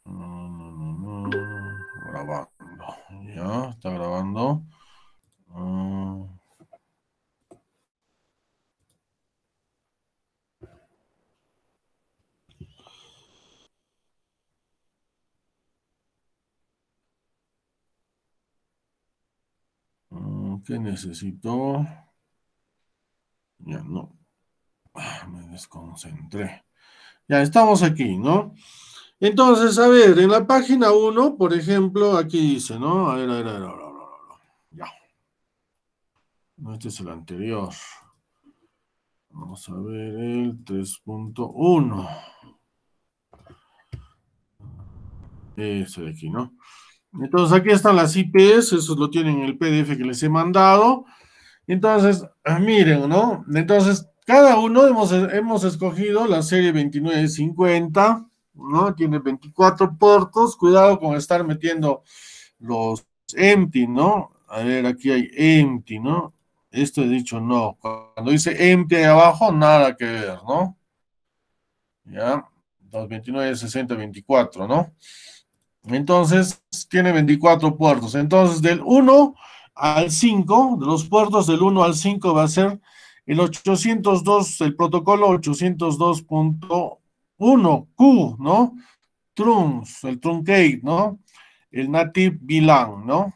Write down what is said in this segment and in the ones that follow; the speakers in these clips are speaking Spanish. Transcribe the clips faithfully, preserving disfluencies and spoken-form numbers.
No, no, no, no. Grabando. Ya, está grabando. Uh, uh, ¿Qué necesito? Ya no. Ah, me desconcentré. Ya estamos aquí, ¿no? Entonces, a ver, en la página uno, por ejemplo, aquí dice, ¿no? A ver, a ver, a ver, a ver, a ver, a ver. Ya. No, este es el anterior. Vamos a ver el tres punto uno. Ese de aquí, ¿no? Entonces, aquí están las I Ps, eso lo tienen en el P D F que les he mandado. Entonces, ah, miren, ¿no? Entonces, cada uno hemos, hemos escogido la serie veintinueve cincuenta, ¿no? Tiene veinticuatro puertos. Cuidado con estar metiendo los empty, ¿no? A ver, aquí hay empty, ¿no? Esto he dicho no. Cuando dice empty ahí abajo, nada que ver, ¿no? Ya, dos veintinueve sesenta veinticuatro, ¿no? Entonces, tiene veinticuatro puertos. Entonces, del uno al cinco, de los puertos del uno al cinco va a ser el ochocientos dos, el protocolo ochocientos dos punto uno Q, ¿no? Trunks, el truncate, ¿no? El native V LAN, ¿no?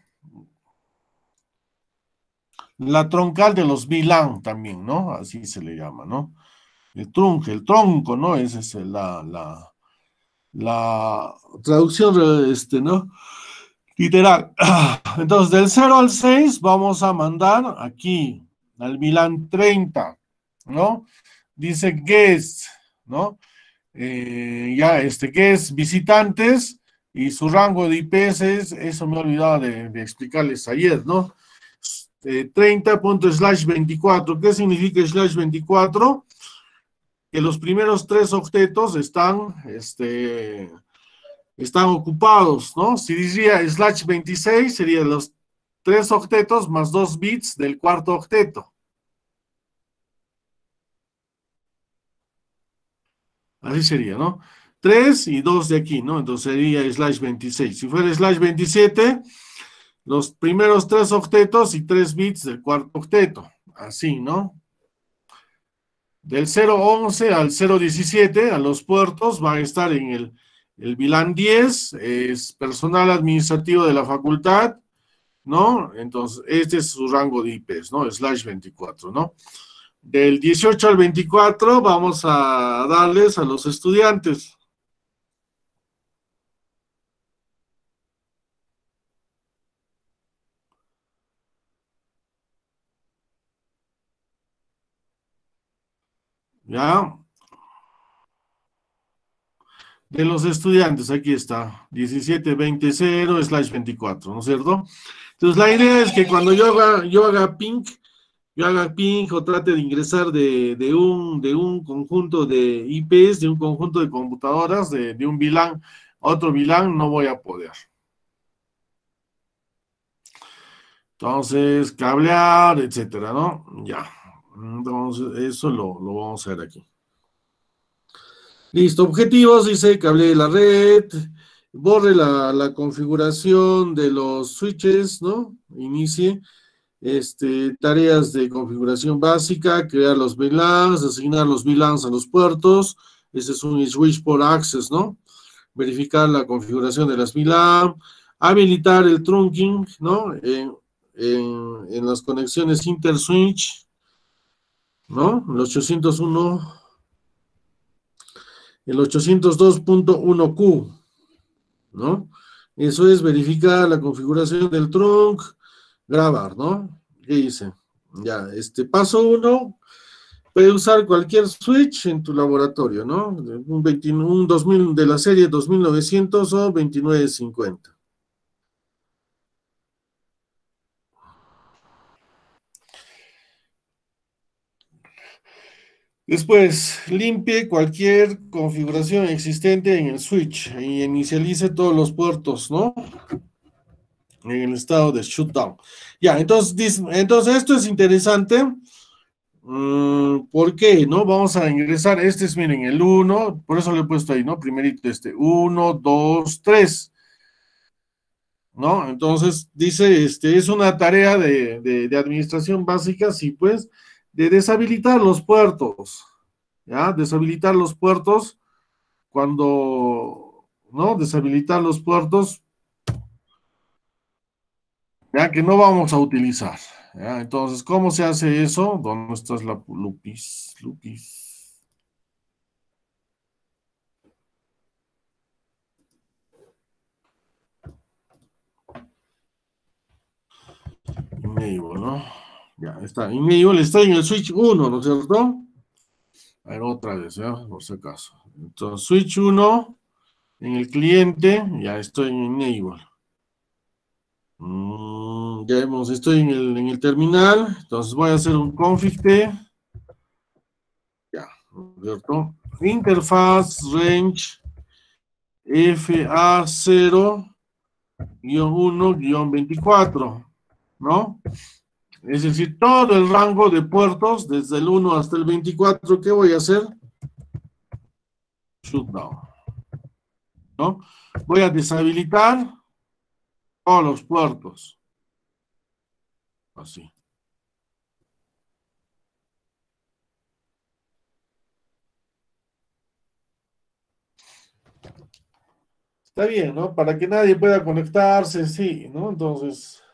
La troncal de los V LAN también, ¿no? Así se le llama, ¿no? El trunk, el tronco, ¿no? Esa es la, la, la traducción, este, ¿no? Literal. Entonces, del cero al seis vamos a mandar aquí al V LAN treinta, ¿no? Dice guest, ¿no? Eh, ya, este, guest visitantes y su rango de I Ps es, eso me he olvidado de, de explicarles ayer, ¿no? Eh, treinta punto slash veinticuatro. ¿Qué significa slash veinticuatro? Que los primeros tres octetos están, este, están ocupados, ¿no? Si diría slash veintiséis, serían los tres octetos más dos bits del cuarto octeto. Así sería, ¿no? tres y dos de aquí, ¿no? Entonces sería slash veintiséis. Si fuera slash veintisiete, los primeros tres octetos y tres bits del cuarto octeto. Así, ¿no? Del cero once al cero diecisiete, a los puertos van a estar en el, el V LAN diez, es personal administrativo de la facultad, ¿no? Entonces, este es su rango de I Ps, ¿no? Slash veinticuatro, ¿no? Del dieciocho al veinticuatro vamos a darles a los estudiantes. ¿Ya? De los estudiantes, aquí está, diecisiete veinte cero slash veinticuatro, ¿no es cierto? Entonces, la idea es que cuando yo haga, yo haga ping, yo haga ping o trate de ingresar de, de, un, de un conjunto de I Ps, de un conjunto de computadoras, de, de un V LAN a otro V LAN, no voy a poder. Entonces, cablear, etcétera, ¿no? Ya. Entonces, eso lo, lo vamos a ver aquí. Listo, objetivos, dice cable la red, borre la, la configuración de los switches, ¿no? Inicie. Este, tareas de configuración básica, crear los V LANs, asignar los V LANs a los puertos. Ese es un switch por access, ¿no? Verificar la configuración de las V LAN, habilitar el trunking, ¿no? En, en, en las conexiones interswitch, ¿no? El ochocientos uno, el ochocientos dos punto uno Q, ¿no? Eso es verificar la configuración del trunk, grabar, ¿no? ¿Qué dice? Ya, este paso uno, puede usar cualquier switch en tu laboratorio, ¿no? Un, veintiuno, un dos mil de la serie dos mil novecientos o veintinueve cincuenta. Después, limpie cualquier configuración existente en el switch y inicialice todos los puertos, ¿no? En el estado de shutdown. Ya, entonces, entonces esto es interesante Mm, ¿por qué? ¿No? Vamos a ingresar. Este es, miren, el uno, por eso lo he puesto ahí, ¿no? Primerito este, uno, dos, tres, ¿no? Entonces, dice, este, es una tarea de, de, de administración básica, sí, pues, de deshabilitar los puertos, ¿ya? Deshabilitar los puertos cuando, ¿no? Deshabilitar los puertos, ya que no vamos a utilizar, ¿ya? Entonces, ¿cómo se hace eso? ¿Dónde estás la Lupis? Lupis. Enable, ¿no? Ya está. Enable está en el switch uno, ¿no es cierto? A ver, otra vez, ¿ya? Por si acaso. Entonces, switch uno en el cliente, ya estoy en enable. Mm, ya hemos, estoy en el, en el terminal, entonces voy a hacer un config T, ya, ¿no es cierto? Interfaz range F A cero uno veinticuatro, ¿no? Es decir, todo el rango de puertos, desde el uno hasta el veinticuatro, ¿qué voy a hacer? Shutdown, ¿no? Voy a deshabilitar todos los puertos, así. Está bien, ¿no? Para que nadie pueda conectarse, sí, ¿no? Entonces,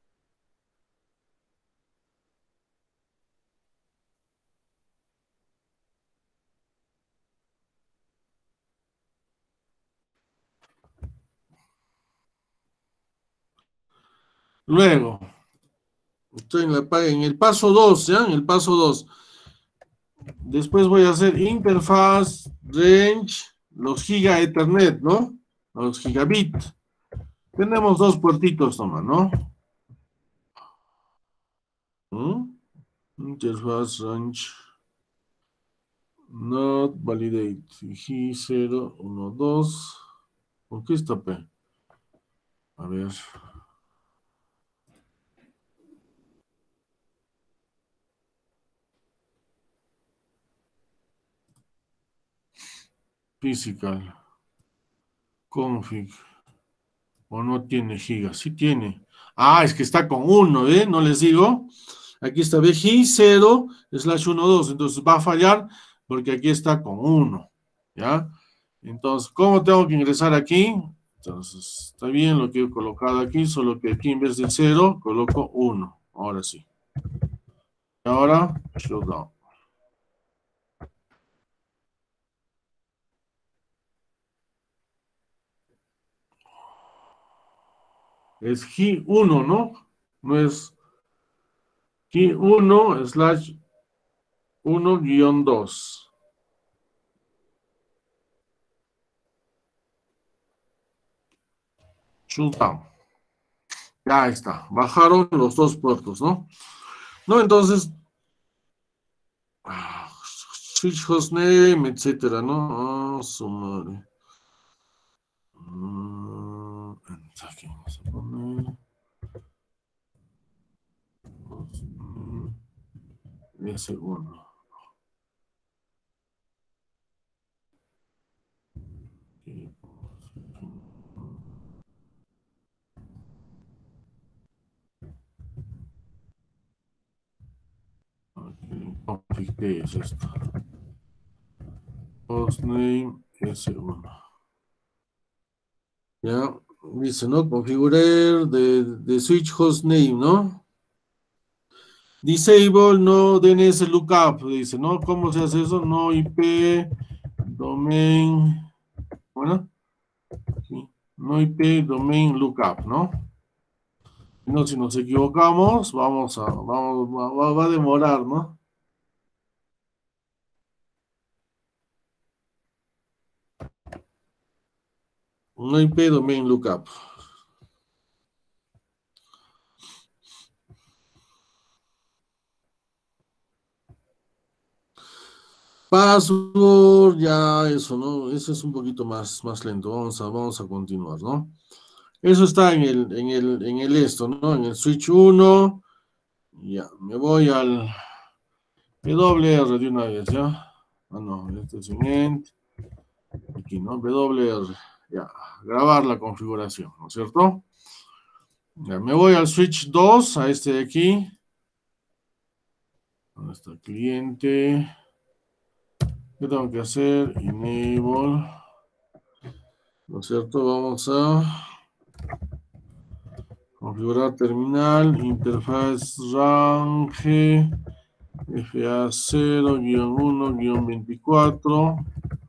luego, estoy en, la, en el paso dos, ¿ya? En el paso dos. Después voy a hacer interfaz, range, los giga ethernet, ¿no? Los gigabit. Tenemos dos puertitos nomás, ¿no? ¿Mm? Interfaz, range, not validate. G cero uno dos. ¿Por qué está P? A ver. Physical. Config. O no tiene gigas. Sí tiene. Ah, es que está con uno, ¿eh? No les digo. Aquí está B G cero slash uno dos. Entonces va a fallar porque aquí está con uno. ¿Ya? Entonces, ¿cómo tengo que ingresar aquí? Entonces, está bien lo que he colocado aquí, solo que aquí en vez de cero coloco uno. Ahora sí. Y ahora, shutdown. Es G uno, ¿no? No es G uno slash uno guión dos. Shutdown. Ya está. Bajaron los dos puertos, ¿no? No, entonces, ah, switch hostname, etcétera, ¿no? Ah, su madre. Mm, aquí vamos a poner. Ese uno. Config T es esto. Hostname ese uno. Ya, dice, ¿no? Configurar de, de switch hostname, ¿no? Disable no D N S lookup, dice, ¿no? ¿Cómo se hace eso? No I P, domain, bueno, sí. No I P, domain lookup, ¿no? No, si nos equivocamos, vamos a, vamos, va, va a demorar, ¿no? No I P, domain lookup. Password, ya eso, ¿no? Eso es un poquito más, más lento. Vamos a, vamos a continuar, ¿no? Eso está en el, en el, en el esto, ¿no? En el switch uno. Ya, me voy al, W R de una vez, ¿ya? Ah, no, este es un end. Aquí, ¿no? W R. Ya, grabar la configuración, ¿no es cierto? Ya, me voy al switch dos, a este de aquí. ¿Dónde está el cliente? ¿Qué tengo que hacer? Enable. ¿No es cierto? Vamos a configurar terminal, interfaz range, F A cero uno veinticuatro.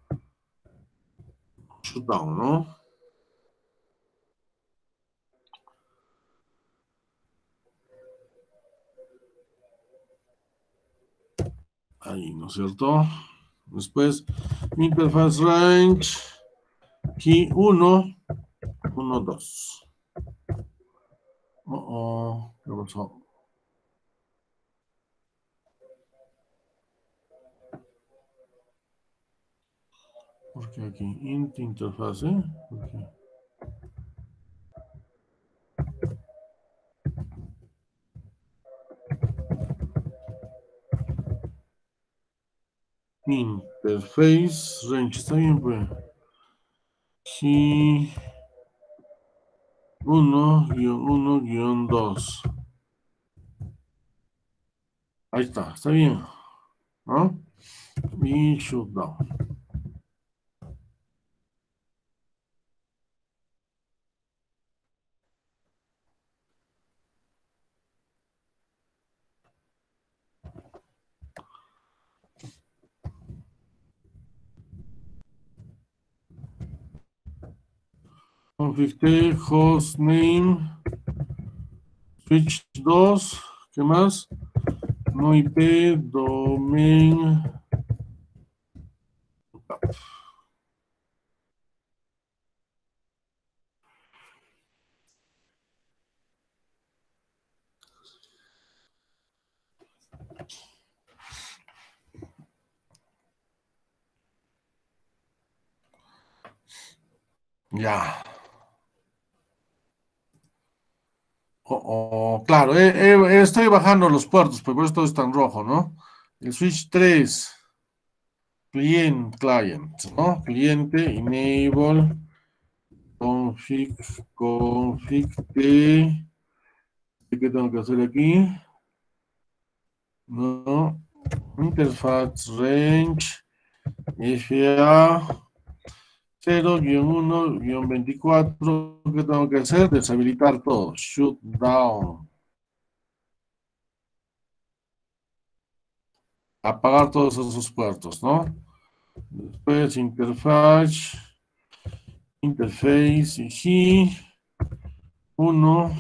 Shutdown, ¿no? Ahí, ¿no es cierto? Después, interfaz range, key uno, uno, dos. Oh, oh, ¿qué pasó? ¿Por qué aquí? Int interfaz, ¿eh? ¿Por qué? Interface range, está bien, pues. Key uno, uno, dos. Ahí está, está bien, ¿no? Y shutdown. Config hostname, switch dos, ¿qué más? No I P, domain. Ya. Oh, oh, claro, eh, eh, estoy bajando los puertos, pero por eso todo está en rojo, ¿no? El switch tres, client, client, ¿no? Cliente, enable, config, config, T. ¿Qué tengo que hacer aquí? No. Interfaz range, F A cero uno veinticuatro. ¿Qué tengo que hacer? Deshabilitar todo. Shutdown. Apagar todos esos puertos, ¿no? Después interfaz, interface, y uno,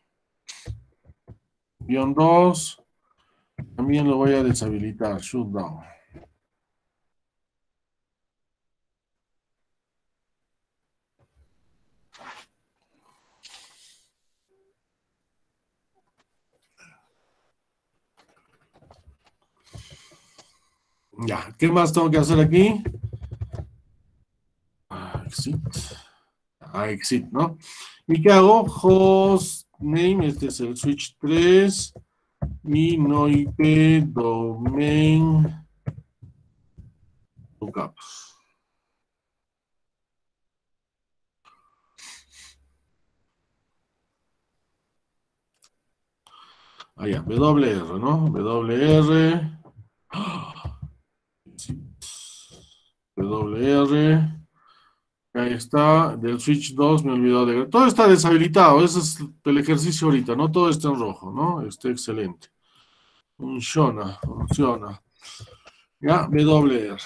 guión dos, también lo voy a deshabilitar, shutdown. Ya, ¿qué más tengo que hacer aquí? Ah, exit. Ah, exit, ¿no? ¿Y qué hago? Host name, este es el switch tres, y no I P, domain, lookup. Ah, ya, W R, ¿no? W R, W R, ahí está, del switch dos me olvidó de... Todo está deshabilitado, ese es el ejercicio ahorita, ¿no? Todo está en rojo, ¿no? Está excelente. Funciona, funciona. Ya, W R.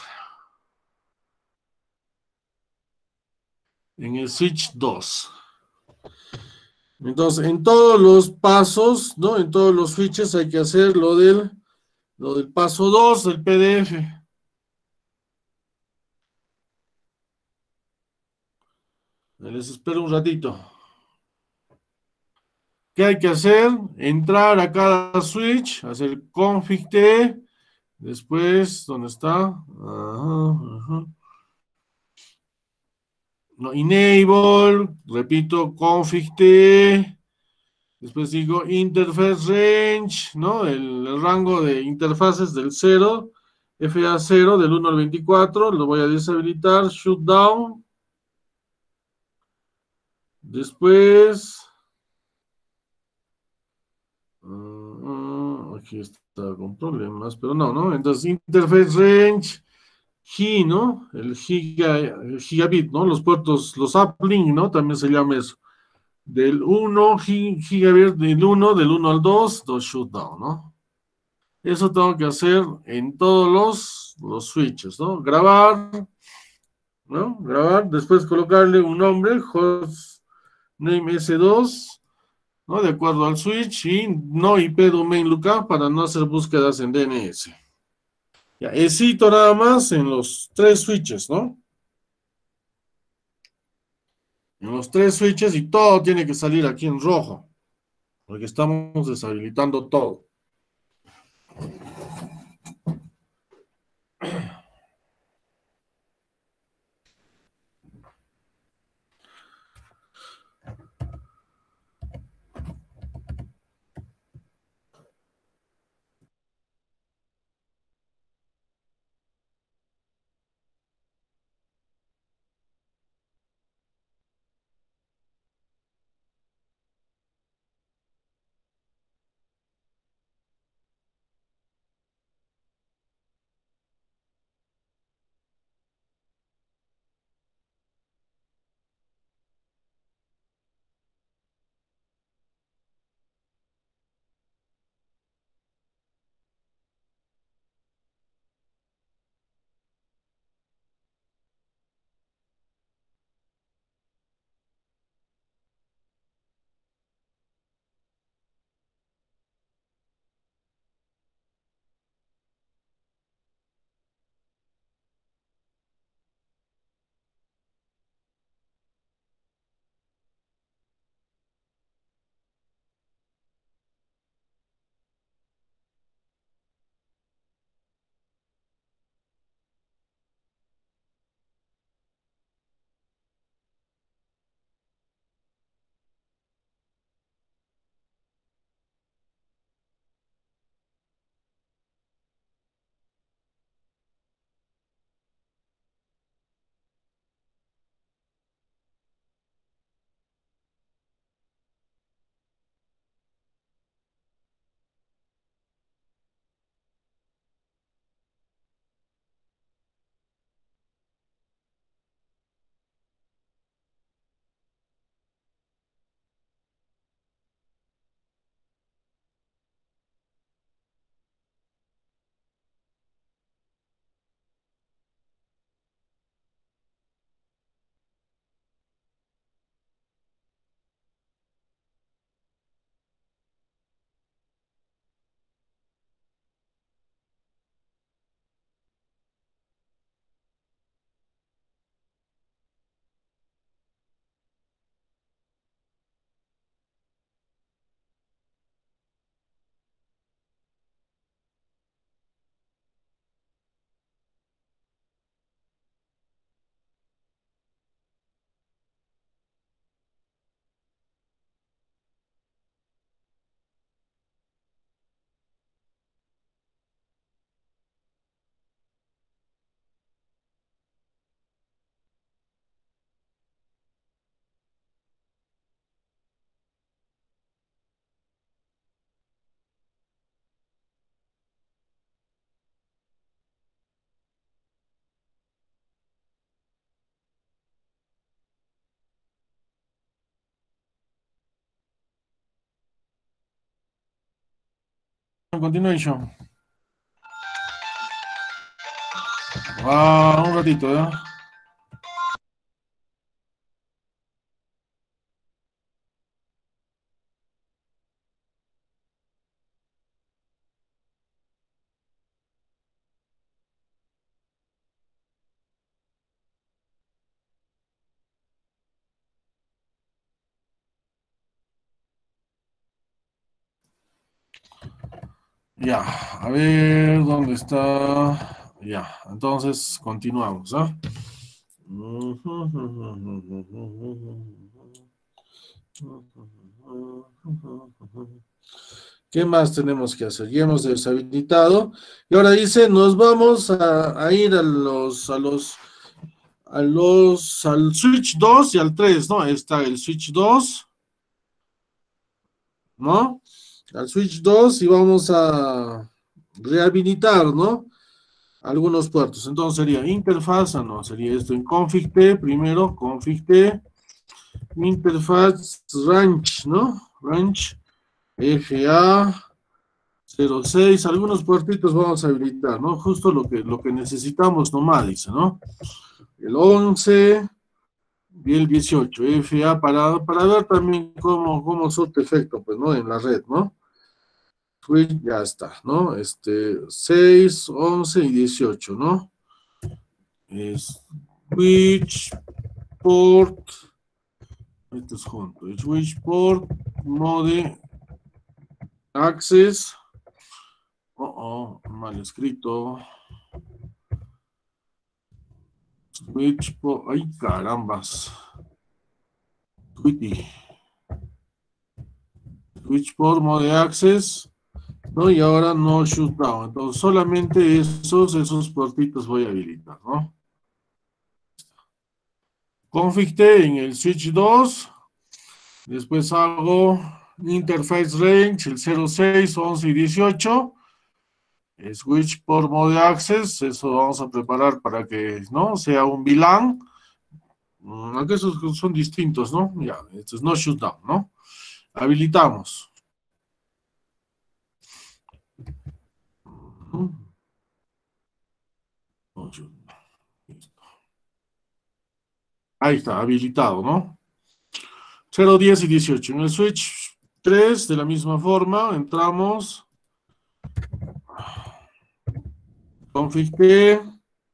En el switch dos. Entonces, en todos los pasos, ¿no? En todos los switches hay que hacer lo del, lo del paso dos del P D F. Les espero un ratito. ¿Qué hay que hacer? Entrar a cada switch, hacer config T, después, ¿dónde está? Ajá, ajá. No, enable, repito, config T, Después digo interface range, ¿no? El, el rango de interfaces del cero, F A cero del uno al veinticuatro, lo voy a deshabilitar, shutdown. Después, uh, aquí está con problemas, pero no, ¿no? Entonces, interface range, G, ¿no? El, giga, el gigabit, ¿no? Los puertos, los uplink, ¿no? También se llama eso. Del uno, gigabit, del uno, del uno al dos, dos shutdown, ¿no? Eso tengo que hacer en todos los, los switches, ¿no? Grabar, ¿no? Grabar, después colocarle un nombre, hostname S dos, ¿no? De acuerdo al switch y no I P domain lookup para no hacer búsquedas en D N S. Ya, éxito nada más en los tres switches, ¿no? En los tres switches y todo tiene que salir aquí en rojo, porque estamos deshabilitando todo. Continuation. Ah, un ratito, ¿eh? Ya, a ver dónde está. Ya, entonces continuamos, ¿ah? ¿Qué más tenemos que hacer? Ya hemos deshabilitado. Y ahora dice, nos vamos a, a ir a los, a los, a los, al switch dos y al tres, ¿no? Ahí está el switch dos, ¿no? Al switch dos y vamos a rehabilitar, ¿no? Algunos puertos. Entonces sería interfaz, ah, no, sería esto en config T, primero, config T, interfaz range, ¿no? Range, F A cero seis, algunos puertitos vamos a habilitar, ¿no? Justo lo que, lo que necesitamos nomás, dice, ¿no? El once y el dieciocho, F A para, para ver también cómo, cómo surte efecto, pues, ¿no? En la red, ¿no? Switch, ya está, ¿no? Este, seis, once y dieciocho, ¿no? Es switch port, esto es junto, switch port, mode, access, oh, oh, mal escrito, switch port, ay carambas, Switch, switch port, mode access, ¿no? Y ahora no shutdown, entonces solamente esos, esos puertitos voy a habilitar, ¿no? Config T en el switch dos. Después hago interface range, el cero seis, once y dieciocho. Switch por mode access, eso vamos a preparar para que, ¿no? Sea un V LAN. Mm, Aunque esos son distintos, ¿no? Ya, esto es no shutdown, ¿no? Habilitamos. No shutdown. Ahí está, habilitado, ¿no? Cero diez y dieciocho. En el switch tres, de la misma forma, entramos. Config P.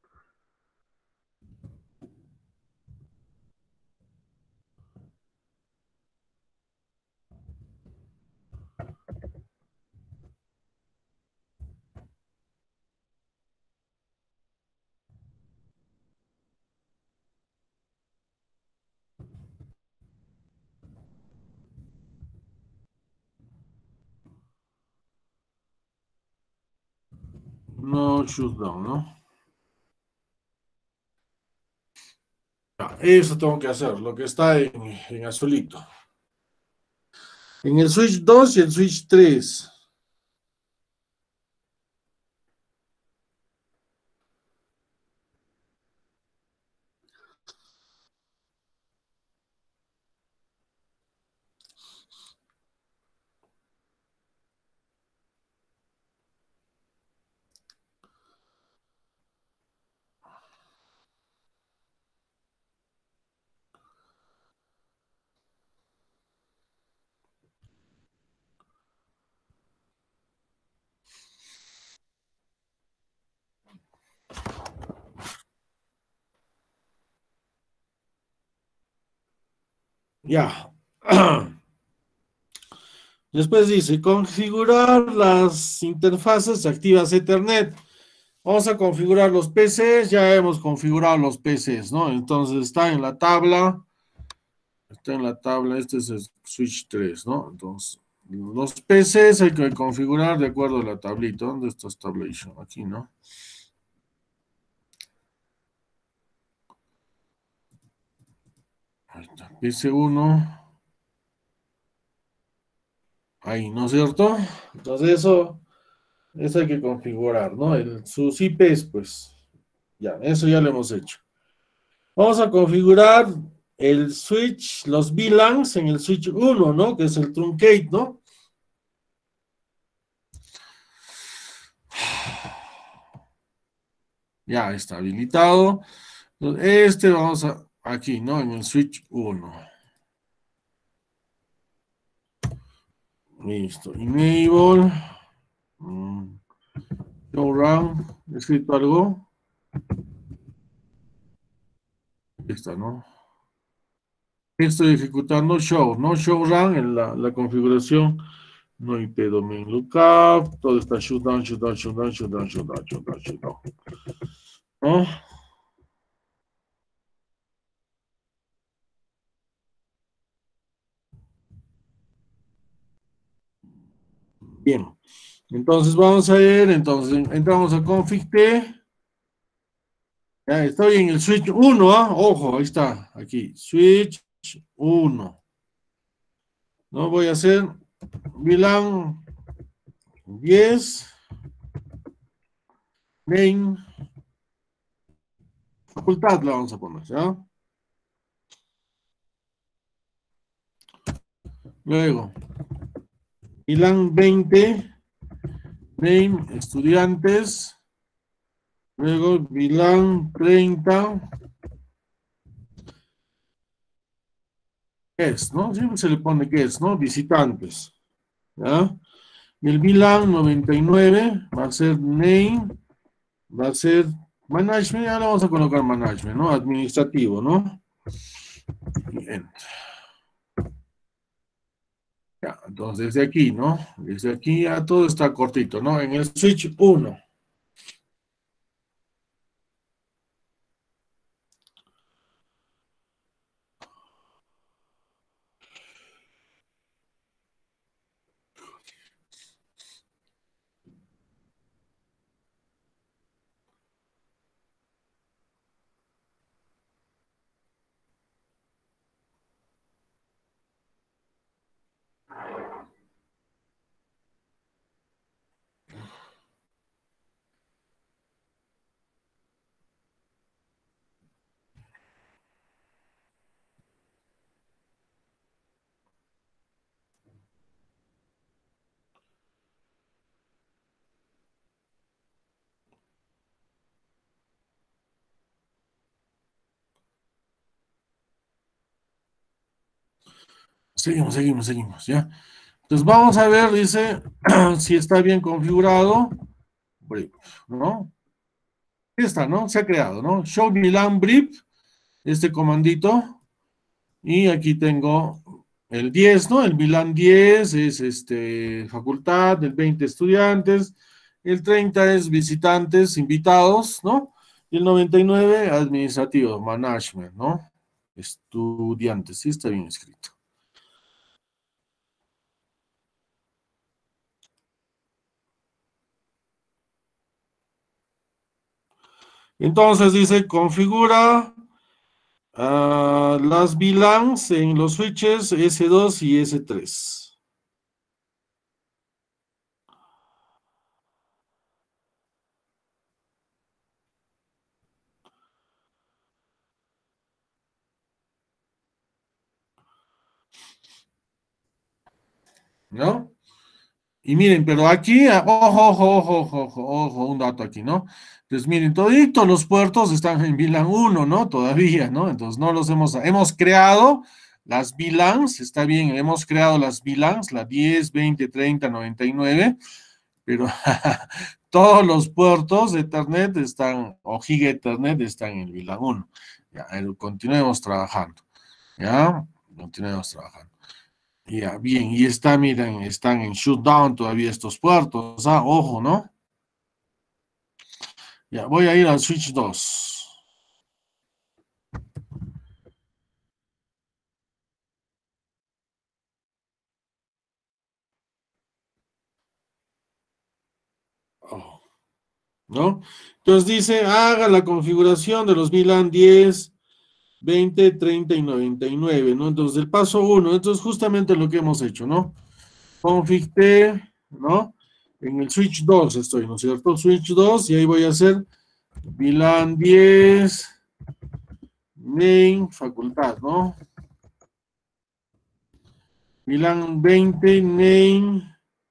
No shutdown, ¿no? Eso tengo que hacer, lo que está en, en azulito. En el switch dos y el switch tres. Ya. Después dice, configurar las interfaces activas Ethernet. Vamos a configurar los P Cs, ya hemos configurado los P Cs, ¿no? Entonces está en la tabla, está en la tabla, este es el switch tres, ¿no? Entonces, los P Cs hay que configurar de acuerdo a la tablita. ¿Dónde está esta tablation? Aquí, ¿no? Ahí está, P C uno, ahí, ¿no es cierto? Entonces eso, eso hay que configurar, ¿no? El, sus I Ps, pues, ya, eso ya lo hemos hecho. Vamos a configurar el switch, los V LANs en el switch uno, ¿no? Que es el truncate, ¿no? Ya está habilitado. Este vamos a, aquí, ¿no? En el switch uno. Listo. Enable. Mm, Show run. ¿He escrito algo? Ahí está, ¿no? Estoy ejecutando show, ¿no? Show run en la, la configuración. No I P domain lookup. Todo está shutdown, shutdown, shutdown, shutdown, shutdown, shutdown, shutdown. ¿No? Bien. Entonces vamos a ver, entonces entramos a config T. Ya, estoy en el switch uno, ¿ah? Ojo, ahí está, aquí, switch uno. No voy a hacer VLAN diez, main, facultad la vamos a poner, ¿ya? Luego, VLAN veinte, main, estudiantes. Luego, VLAN treinta, guest, ¿no? Siempre se le pone guest, ¿no? Visitantes, ¿ya? Y el VLAN noventa y nueve va a ser name, va a ser management, ya le vamos a colocar management, ¿no? Administrativo, ¿no? Bien. Ya, entonces desde aquí, ¿no? Desde aquí ya todo está cortito, ¿no? En el switch uno. Seguimos, seguimos, seguimos, ¿ya? Entonces vamos a ver, dice, si está bien configurado, brief, ¿no? Está, ¿no? Se ha creado, ¿no? Show VLAN brief, este comandito, y aquí tengo el diez, ¿no? El VLAN diez es este, facultad, el veinte estudiantes, el treinta es visitantes, invitados, ¿no? Y el noventa y nueve administrativo, management, ¿no? Estudiantes, sí está bien escrito. Entonces dice, configura uh, las VLANs en los switches ese dos y ese tres. ¿No? Y miren, pero aquí, ah, ojo, ojo, ojo, ojo, ojo, ojo, un dato aquí, ¿no? Entonces, miren, toditos los puertos están en VLAN uno, ¿no? Todavía, ¿no? Entonces, no los hemos, hemos creado las VLANs, está bien, hemos creado las VLANs, la diez, veinte, treinta, noventa y nueve, pero todos los puertos de Ethernet están, o Giga Ethernet están en VLAN uno. Ya, continuemos trabajando, ¿ya? Continuemos trabajando. Ya, bien, y está, miren, están en shutdown todavía estos puertos, ah, ojo, ¿no? Ya, voy a ir al switch dos. Oh, ¿no? Entonces dice, haga la configuración de los VLAN diez, veinte, treinta y noventa y nueve, ¿no? Entonces, el paso uno, esto es justamente lo que hemos hecho, ¿no? Config T, ¿no? En el switch dos estoy, ¿no es cierto? Switch dos, y ahí voy a hacer VLAN diez, main, facultad, ¿no? VLAN veinte, name,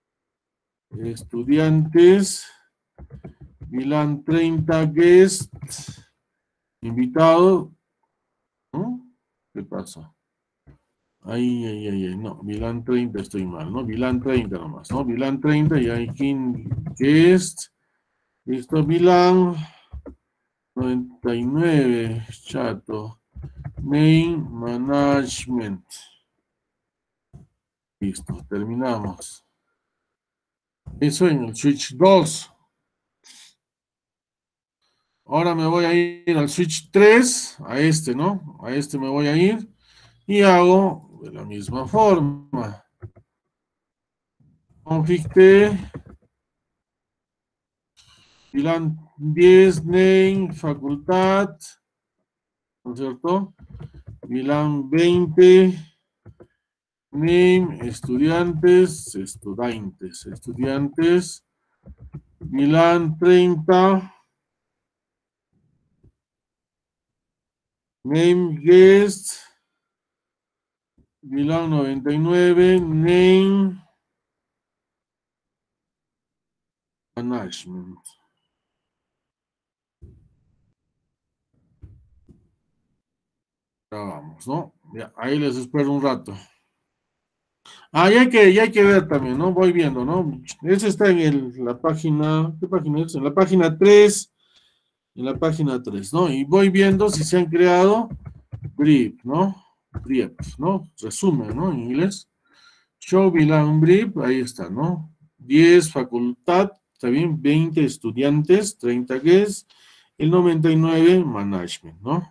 estudiantes, VLAN treinta, guest, invitado, ¿no? ¿Qué pasa? Ay, ay, ay, ay, no, VLAN treinta estoy mal, ¿no? VLAN treinta nomás, ¿no? VLAN treinta y hay quien guest, listo, VLAN noventa y nueve, chato, main management, listo, terminamos. Eso en el switch dos. Ahora me voy a ir al switch tres, a este, ¿no? A este me voy a ir y hago de la misma forma. config-t, VLAN diez, name, facultad, ¿no es cierto? VLAN veinte, name, estudiantes, estudiantes, estudiantes, VLAN treinta, name guest, VLAN noventa y nueve, name management. Ya vamos, ¿no? Ya, ahí les espero un rato. Ah, ya hay que, ya hay que ver también, ¿no? Voy viendo, ¿no? Ese está en el- la página, ¿qué página es? En la página tres, en la página tres, ¿no? Y voy viendo si se han creado brief, ¿no? Brief, ¿no? Resumen, ¿no? En inglés. Show VLAN brief, ahí está, ¿no? diez facultad, está bien, veinte estudiantes, treinta guests, el noventa y nueve management, ¿no?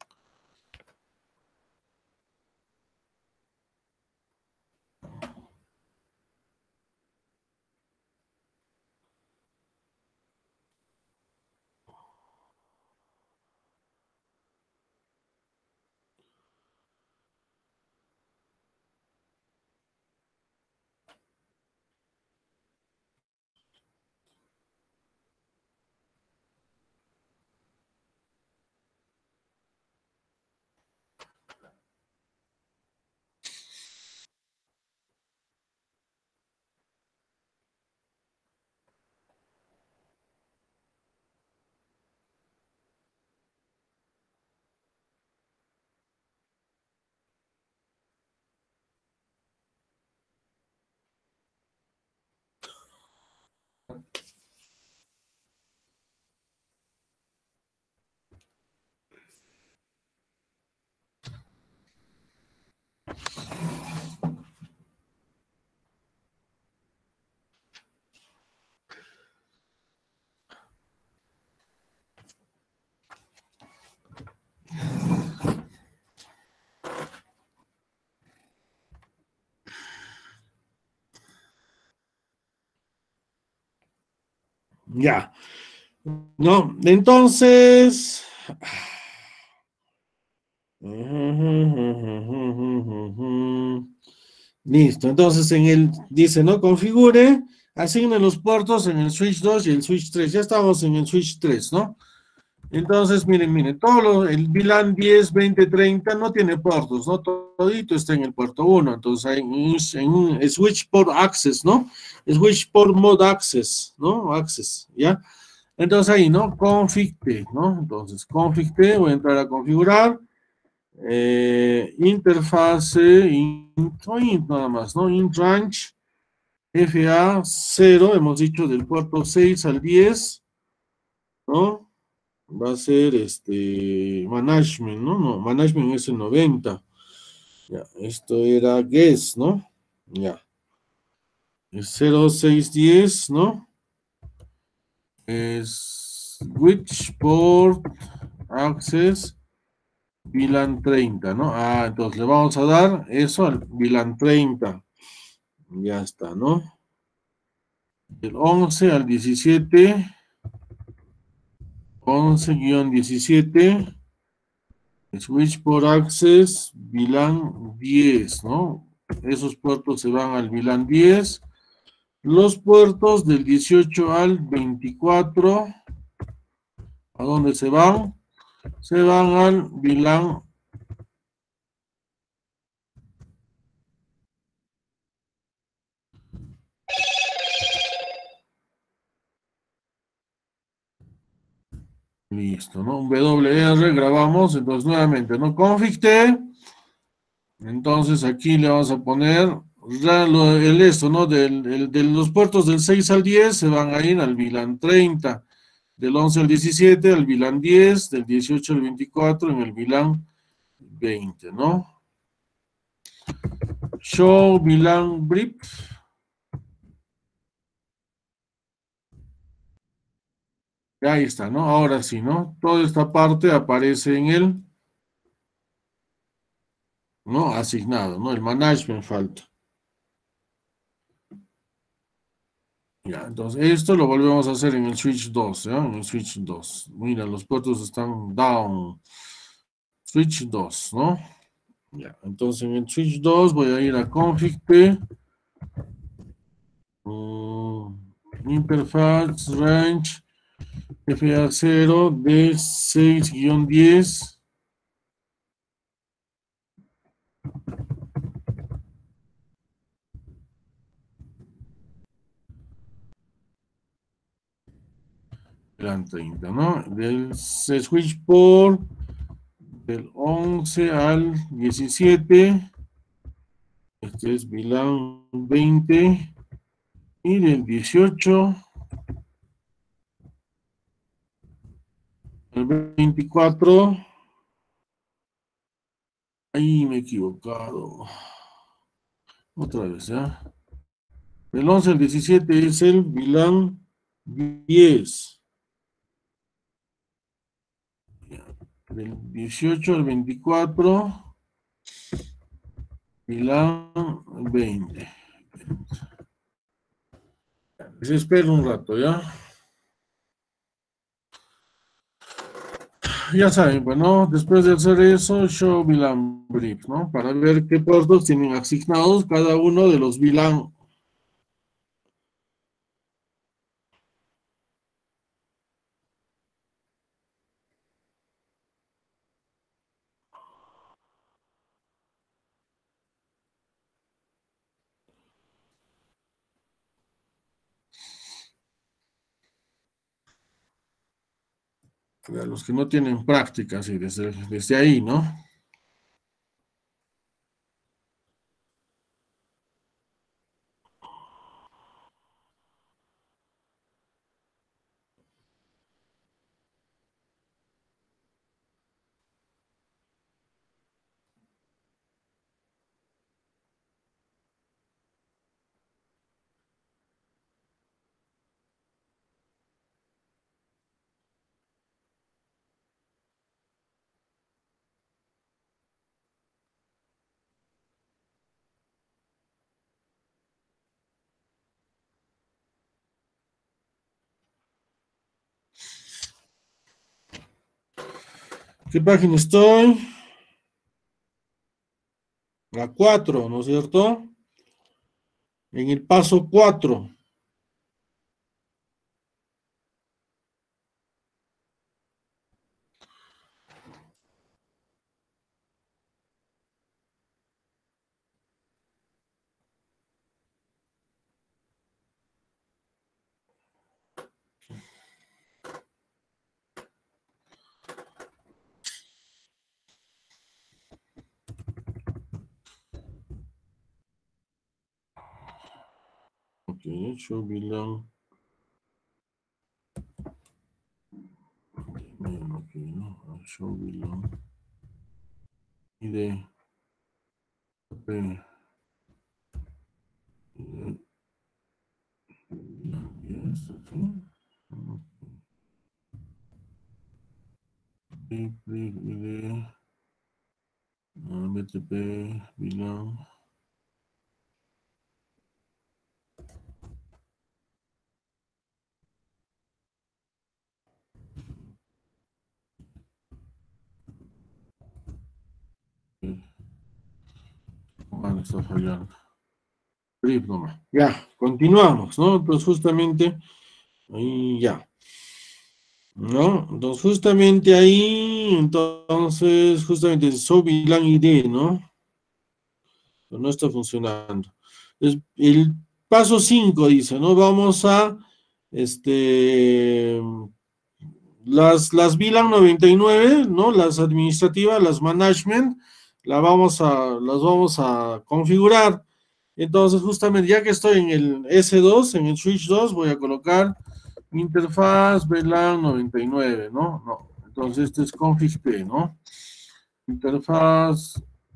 Ya, ¿no? Entonces, listo, entonces en el, dice, ¿no? Configure, asigne los puertos en el switch dos y el switch tres. Ya estamos en el switch tres, ¿no? Entonces, miren, miren, todo lo, el VLAN diez, veinte, treinta no tiene puertos, ¿no? Todito está en el puerto uno. Entonces hay un, en un switch port access, ¿no? Switch port mode access, ¿no? Access, ¿ya? Entonces ahí, ¿no? Config-t, ¿no? Entonces, config-t, voy a entrar a configurar. Eh, interfase, int, o int nada más, ¿no? Int range, F A cero, hemos dicho del puerto seis al diez, ¿no? Va a ser este management, ¿no? No, management es el noventa. Ya, esto era guess, ¿no? Ya. Es cero seis diez, ¿no? Es which port access VLAN treinta, ¿no? Ah, entonces le vamos a dar eso al VLAN treinta. Ya está, ¿no? Del once al diecisiete, once guión diecisiete, switch por access, VLAN diez, ¿no? Esos puertos se van al VLAN diez. Los puertos del dieciocho al veinticuatro, ¿a dónde se van? Se van al VLAN. Listo, ¿no? Un W R grabamos, entonces nuevamente, ¿no? Config-t. Entonces aquí le vamos a poner el esto, ¿no? Del, el, de los puertos del seis al diez se van a ir al VLAN treinta, del once al diecisiete al VLAN diez, del dieciocho al veinticuatro en el VLAN veinte, ¿no? Show VLAN brief. Ahí está, ¿no? Ahora sí, ¿no? Toda esta parte aparece en el, ¿no? Asignado, ¿no? El management falta. Ya, entonces esto lo volvemos a hacer en el switch dos, ¿ya? En el switch dos. Mira, los puertos están down. Switch dos, ¿no? Ya, entonces en el switch dos voy a ir a config P. mm, interface range F A cero D seis diez. Eran treinta, ¿no? Del, se switch por del once al diecisiete. Este es VLAN veinte. Y del dieciocho al veinticuatro. Ahí me he equivocado. Otra vez, ¿ya? Del once al diecisiete es el VLAN diez. Del dieciocho al veinticuatro, VLAN veinte. Les espero un rato, ¿ya? Ya saben, bueno, después de hacer eso, show VLAN brief, ¿no? Para ver qué puertos tienen asignados cada uno de los VLAN. A los que no tienen práctica, sí, desde, desde ahí, ¿no? ¿Qué página estoy? La cuatro, ¿no es cierto? En el paso cuatro. Ok, show VLAN. Ok, ¿no? Show VLAN. Y de P. Yes, okay. Click, click, de B T P, VLAN. Vale, está fallando. Brief nomás. Ya, continuamos, ¿no? Entonces, justamente, ahí ya. ¿No? Entonces, justamente ahí, entonces, justamente, show VLAN I D, ¿no? Pero no está funcionando. Es- el paso cinco dice, ¿no? Vamos a, este, las, las VLAN noventa y nueve, ¿no? Las administrativas, las management, la vamos a, las vamos a configurar. Entonces, justamente, ya que estoy en el S dos, en el switch dos, voy a colocar interfaz VLAN noventa y nueve, ¿no? No. Entonces, este es config P, ¿no? Interfaz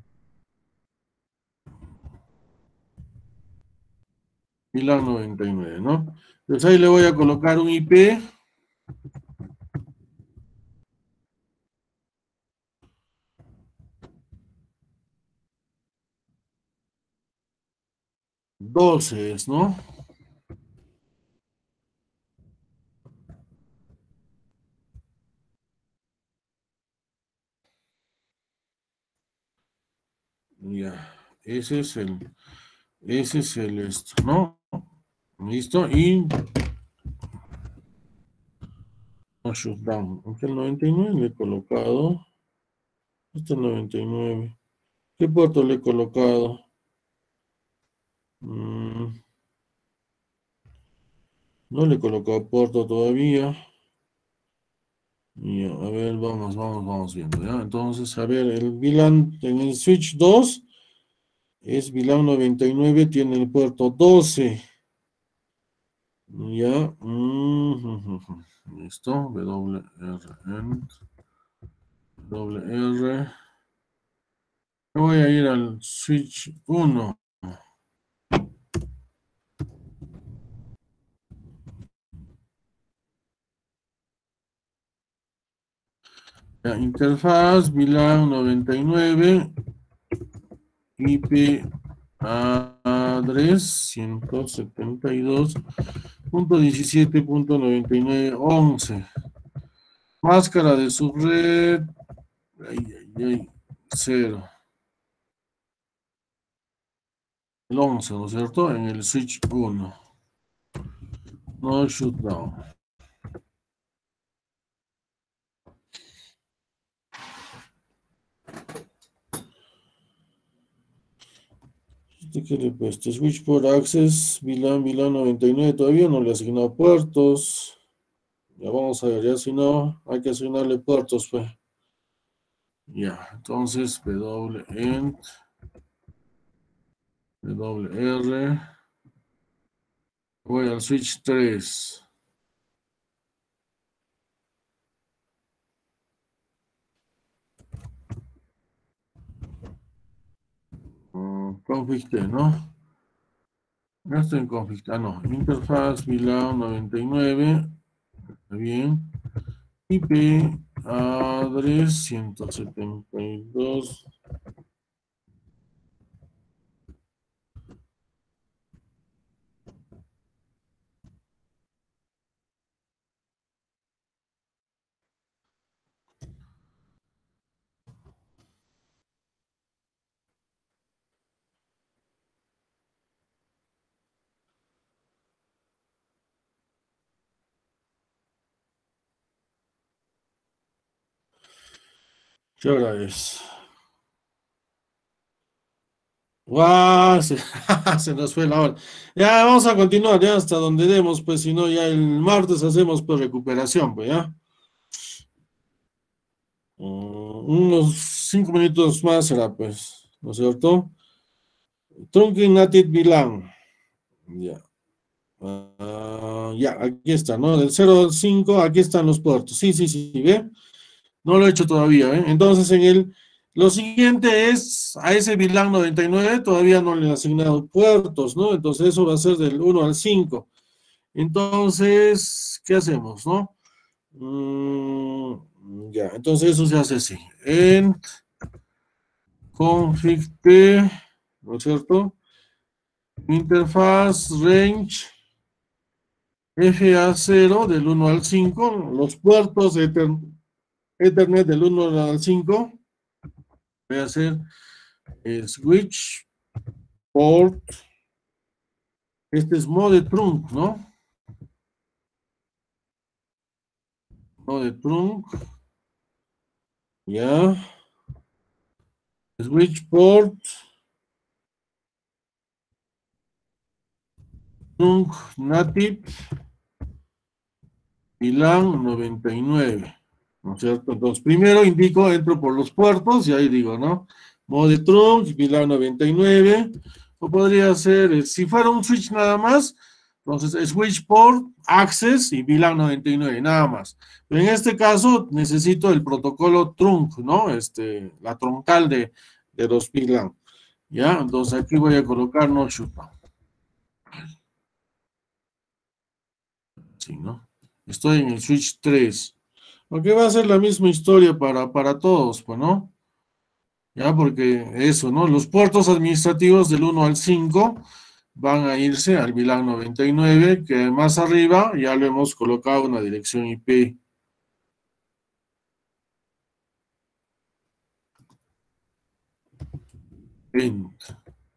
VLAN noventa y nueve, ¿no? Entonces ahí le voy a colocar un I P doce, ¿no? ese es el, ese es el esto, ¿no? Listo, y no shutdown. Aquí el noventa y nueve le he colocado. Este es el noventa y nueve. ¿Qué puerto le he colocado? Mm, no le he colocado puerto todavía. Ya, a ver, vamos, vamos, vamos viendo, ¿ya? Entonces, a ver, el V LAN en el switch dos es V LAN noventa y nueve, tiene el puerto doce. Ya. Mm, ujú, ujú. Listo. W R N. W R. Voy a ir al switch uno. Ya, interfaz V LAN noventa y nueve. I P address ciento setenta y dos punto diecisiete punto noventa y nueve punto once. Máscara de subred. Ay, ay, ay. Cero. El once, ¿no es cierto? En el switch uno. No shutdown. ¿Este qué le he puesto? Switch por access, V LAN, V LAN noventa y nueve. Todavía no le he asignado puertos. Ya vamos a ver, ya si no, hay que asignarle puertos, pues. Ya, entonces, W ent, W R. Voy al switch tres. Mm, config T, ¿no? Ya estoy en config. Ah, no. Interfaz V LAN noventa y nueve. Está bien. I P address ciento setenta y dos. ¿Qué hora es? ¡Guau! Se, se nos fue la hora. Ya, vamos a continuar ya hasta donde demos, pues si no, ya el martes hacemos pues recuperación, pues ya. Mm, unos cinco minutos más será, pues, ¿no es cierto? Trunking Native V LAN. Ya. Ah, ya, aquí está, ¿no? Del cero al cinco, aquí están los puertos. Sí, sí, sí, ¿ve? No lo he hecho todavía, ¿eh? Entonces, en el, lo siguiente es, a ese V LAN noventa y nueve todavía no le he asignado puertos, ¿no? Entonces, eso va a ser del uno al cinco. Entonces, ¿qué hacemos, no? Mm, ya, entonces eso se hace así. En config T, ¿no es cierto? Interfaz range F A cero del uno al cinco, los puertos Ether, Ethernet del uno al cinco. Voy a hacer eh, switch port. Este es mode trunk, ¿no? Mode trunk. Ya. Switch port. Trunk native. V LAN noventa y nueve. ¿No es cierto? Entonces, primero indico, entro por los puertos y ahí digo, ¿no? Mode trunk, V LAN noventa y nueve. O podría ser, eh, si fuera un switch nada más, entonces switch port, access y V LAN noventa y nueve, nada más. Pero en este caso necesito el protocolo trunk, ¿no? Este, la troncal de, de los V LAN. ¿Ya? Entonces aquí voy a colocar no shutdown. Sí, ¿no? Estoy en el switch tres. Porque va a ser la misma historia para, para todos, pues, ¿no? Ya, porque eso, ¿no? Los puertos administrativos del uno al cinco van a irse al V LAN noventa y nueve, que más arriba ya lo hemos colocado una dirección I P. Ent.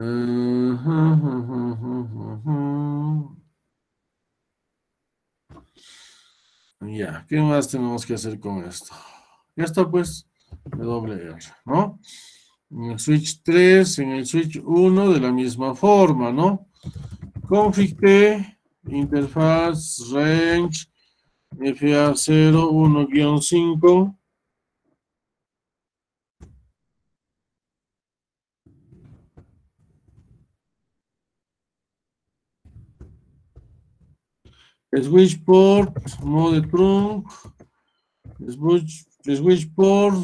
Ya, ¿qué más tenemos que hacer con esto? Ya está, pues, W R, ¿no? En el switch tres, en el switch uno, de la misma forma, ¿no? Config T, interfaz, range, F A cero uno guión cinco. Switch port, mode trunk, switch, switch port,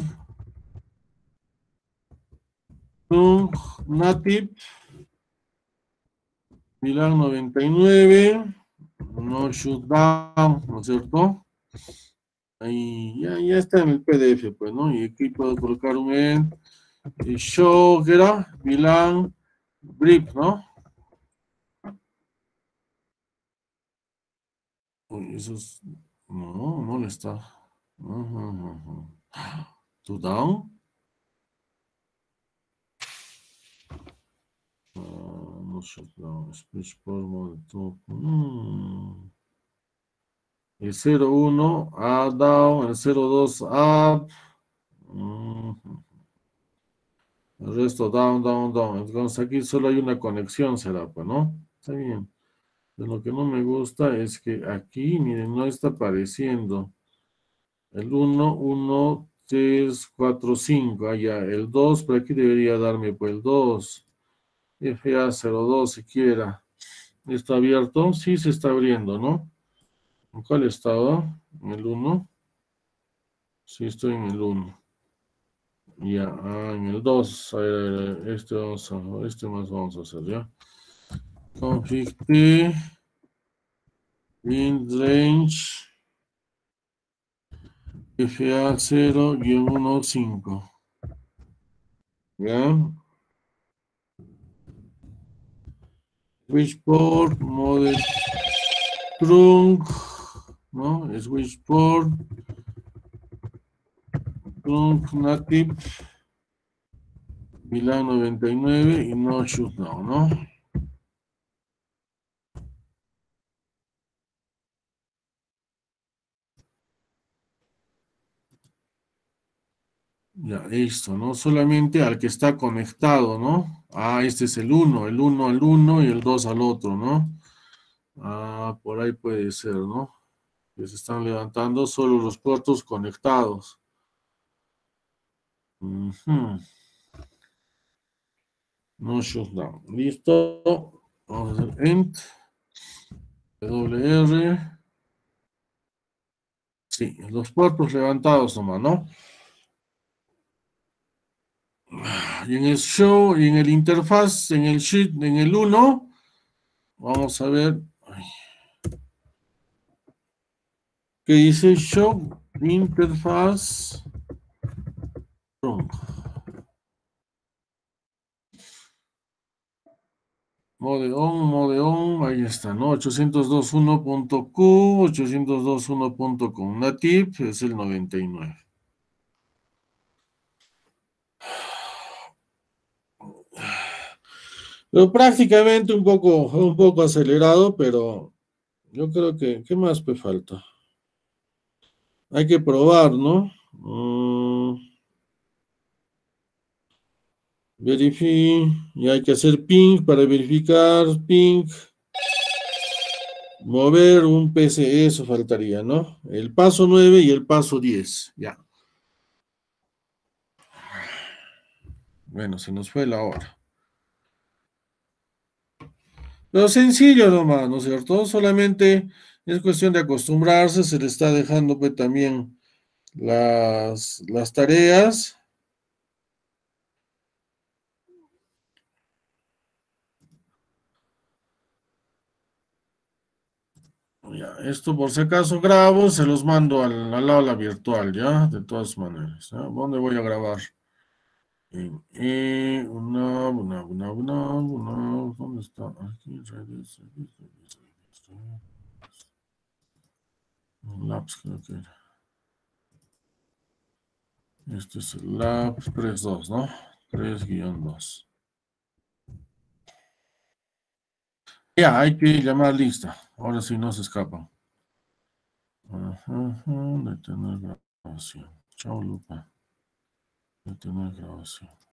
trunk, native, Milan noventa y nueve, no shutdown, ¿no es cierto? Ahí ya, ya está en el P D F, pues, ¿no? Y aquí puedo colocar un end, y show, ¿qué era? Milan, grip, ¿no? Uy, eso es, no, no le está. Ajá, ajá. To down. Uh, no shutdown, speech por mode top. Mm. El cero uno, a down, el cero dos, up. Mm. El resto down, down, down. Entonces aquí solo hay una conexión, será, pues, ¿no? Está bien. Pero lo que no me gusta es que aquí, miren, no está apareciendo. El uno, uno, tres, cuatro, cinco. Allá, el dos, por aquí debería darme, pues, el dos. F A cero dos siquiera. ¿Está abierto? Sí, se está abriendo, ¿no? ¿En cuál estado? ¿En el uno? Sí, estoy en el uno. Ya, ah, en el dos. A ver, a ver, este, vamos a, este más vamos a hacer, ¿ya? Config T, int range, F A cero uno cinco. ¿Ya? Switchport, mode trunk, ¿no? Switchport, trunk native, Milan noventa y nueve y no shutdown, ¿no? Ya, listo, ¿no? Solamente al que está conectado, ¿no? Ah, este es el uno, el uno al uno y el dos al otro, ¿no? Ah, por ahí puede ser, ¿no? Que se están levantando solo los puertos conectados. Ujú. No shutdown. Listo. Vamos a hacer ent. W R. Sí, los puertos levantados nomás, ¿no? Y en el show, y en el interfaz, en el sheet, en el uno, vamos a ver. Ay, ¿qué dice show? Interfaz. Trunk. Mode on, mode on, ahí está, ¿no? ochocientos dos punto uno punto Q, ochocientos dos punto uno punto com. Native es el noventa y nueve. Pero prácticamente un poco, un poco acelerado, pero yo creo que, ¿qué más me falta? Hay que probar, ¿no? Mm, verifi, y hay que hacer ping para verificar, ping, mover un P C, eso faltaría, ¿no? El paso nueve y el paso diez, ya. Bueno, se nos fue la hora. Pero sencillo nomás, ¿no es cierto? Solamente es cuestión de acostumbrarse, se le está dejando pues también las, las tareas. Ya, esto por si acaso grabo, se los mando al, al aula virtual, ¿ya? De todas maneras, ¿ya? ¿Dónde voy a grabar? En E, una, una, una, una, una, ¿dónde está? Aquí, redes, redes, redes, redes. Un Labs, creo que era. Este es el Lab tres punto dos, ¿no? tres guión dos. Ya, hay que llamar lista. Ahora sí no se escapan. Ajá, ajá, detener grabación. Chao, Lupa. Detener grabación.